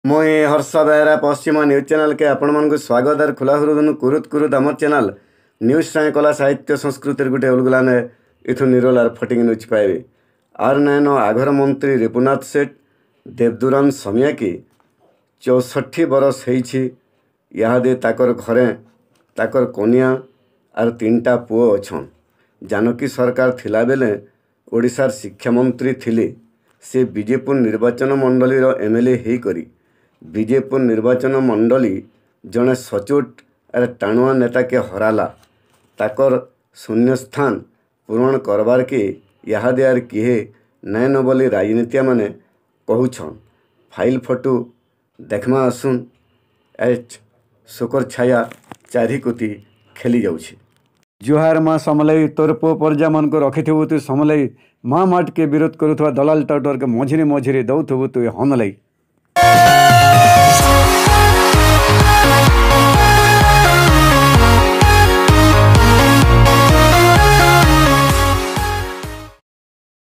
मुई Harsh Behera Paschim news channel के आपण मानक स्वागत और खुला हृदय कुरुत कुरुत आम चैनल न्यूज साई कला साहित्य संस्कृति गोटे उलगुलाने इथु निरोलार फटिंग न्यूज पाइबे आर नयन आघर मंत्री रिपुनाथ सेठ देवदुराम समियाकी 64 बरस होदे ताकर घरे ताकर कनिया आर 3टा पुओ अछन। जानकी सरकार थिला बेले ओडिशार शिक्षा मंत्री थिले। से बीजेपुर निर्वाचन मंडलीर एमएलए ही करी बीजेपुर निर्वाचन मंडली जड़े सचोट आर टाणुआ नेता के हराला ताकर शून्य स्थान पूरण करबार के इहादे आर किहे नैन बोली राजनीतिया माने कहूछन। फाइल फटू देखमा आसुन एच शोकर छाया चारिकोती खेली जाउछे। जुहार माँ समलई तोर पो पर्जा मन को रखिथबु तु समलई माँ माट के विरोध करुवा दलाल टाउटर के मझिरे मझिरे दौथबु तु हनलई।